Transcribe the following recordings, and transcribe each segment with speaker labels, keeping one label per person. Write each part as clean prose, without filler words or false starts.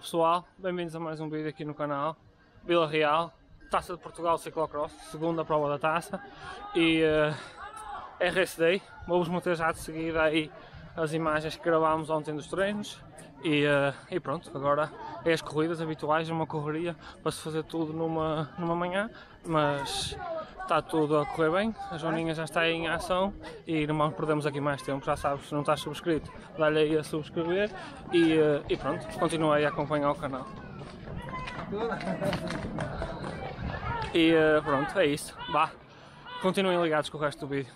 Speaker 1: pessoal, bem-vindos a mais um vídeo aqui no canal. Vila Real, Taça de Portugal Ciclocross, segunda prova da taça e é Race Day. Vou-vos meter já de seguida aí as imagens que gravámos ontem dos treinos e pronto, agora é as corridas habituais, uma correria para se fazer tudo numa manhã, mas está tudo a correr bem, a Joaninha já está em ação e não perdemos aqui mais tempo. Já sabes, se não estás subscrito, dá-lhe aí a subscrever e pronto, continua aí a acompanhar o canal. E pronto, é isso, vá, continuem ligados com o resto do vídeo.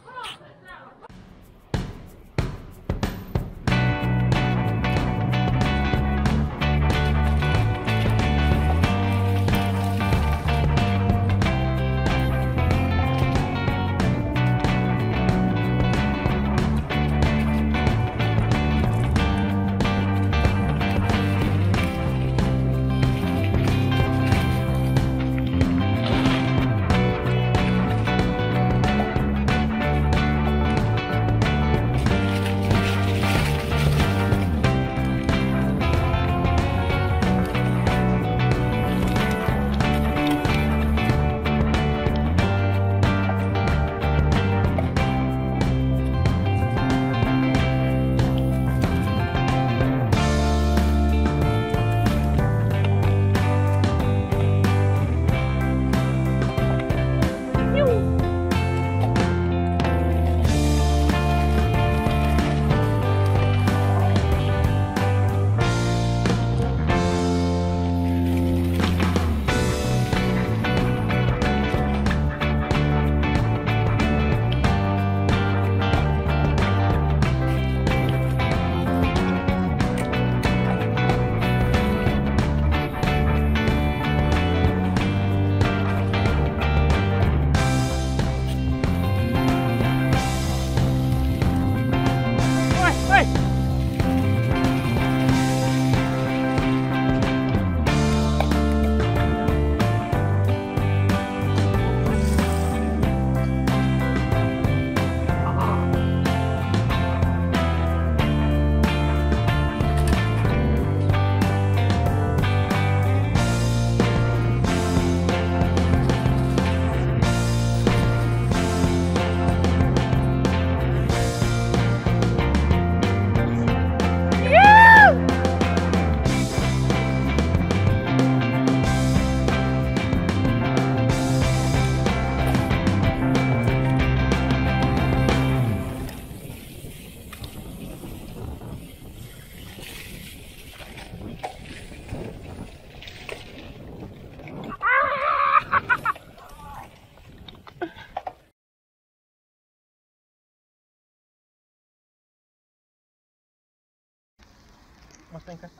Speaker 1: Mas tem que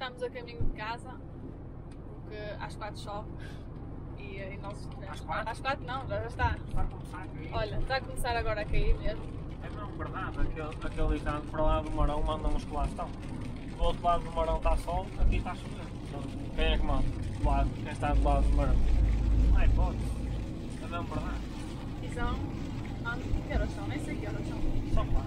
Speaker 2: estamos a caminho de casa, porque às 4 chove e nós...
Speaker 1: Às 4?
Speaker 2: Às 4 não, já está.
Speaker 1: Está a começar a cair.
Speaker 2: Olha, está a começar agora a cair mesmo.
Speaker 1: É mesmo verdade, aquele ditado para lá do Marão mandam os que lá estão. Do outro lado do Marão está sol, aqui está a chover. Então, quem é que manda? Do lado, quem está do lado do Marão? Não é hipótese. É mesmo verdade.
Speaker 2: E são... que horas são? Nem sei que horas são.
Speaker 1: São 4.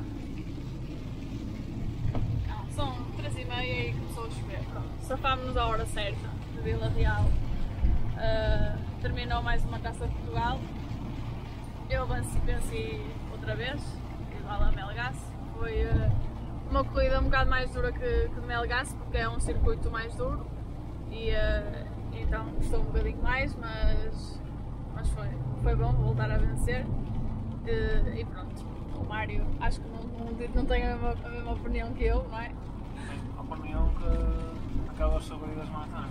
Speaker 2: Não, são 3h30 e começou a chover. Pronto. Safámos-nos à hora certa de Vila Real. Terminou mais uma Taça de Portugal. Eu venci outra vez, igual a Melgaço. Foi uma corrida um bocado mais dura que de Melgaço, porque é um circuito mais duro e então custou um bocadinho mais, mas foi bom voltar a vencer. E pronto, o Mário acho que não tem a mesma opinião que eu, não é?
Speaker 1: A opinião que aquelas saídas mataram.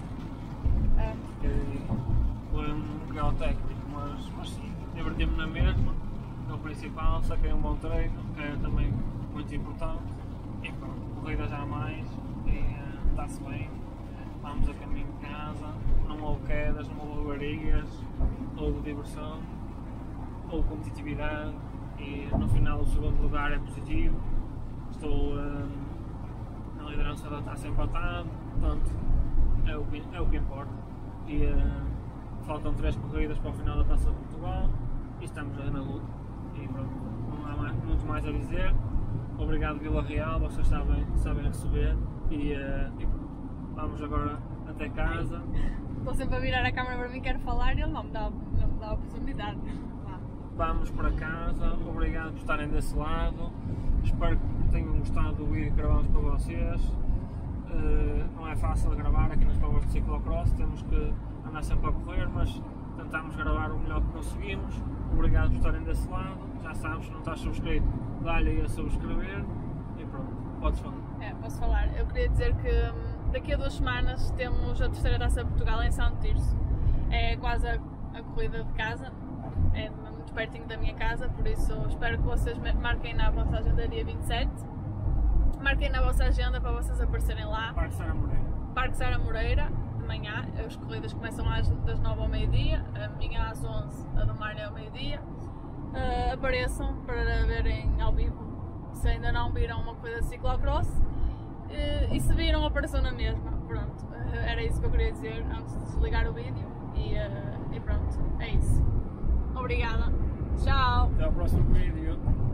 Speaker 1: Foi um grau técnico, mas sim, diverti-me na mesma, é o principal, saquei um bom treino, que é também muito importante, e pronto, corrida já mais, e está-se bem, vamos a caminho de casa, não houve quedas, não houve avarias, houve diversão, houve competitividade, e no final o segundo lugar é positivo, estou na liderança da taça empatado, portanto é o que importa. E faltam 3 corridas para o final da Taça de Portugal e estamos na luta. E pronto, não há muito mais a dizer. Obrigado Vila Real, vocês sabem receber e vamos agora até casa.
Speaker 2: Estou sempre a virar a câmera para mim, quero falar e ele não me dá a oportunidade.
Speaker 1: Vamos para casa, obrigado por estarem desse lado. Espero que tenham gostado do vídeo que gravamos para vocês. Não é fácil gravar aqui nas provas de ciclocross, temos que andar sempre a correr, mas tentamos gravar o melhor que conseguimos. Obrigado por estarem desse lado, já sabes, se não estás subscrito, dá-lhe aí a subscrever e pronto, podes falar.
Speaker 2: Posso falar. Eu queria dizer que daqui a 2 semanas temos a terceira Taça de Portugal em Santo Tirso. É quase a corrida de casa, é muito pertinho da minha casa, por isso espero que vocês marquem na vossa agenda dia 27. Marquem na vossa agenda para vocês aparecerem lá.
Speaker 1: Parque Sara Moreira.
Speaker 2: Parque Sara Moreira, de manhã. As corridas começam das 9 ao meio-dia, a minha às 11, a do Mário ao meio-dia. Apareçam para verem ao vivo se ainda não viram uma corrida de ciclocross. E se viram, apareçam na mesma. Pronto, era isso que eu queria dizer antes de desligar o vídeo. E pronto, é isso. Obrigada. Tchau.
Speaker 1: Até ao próximo vídeo.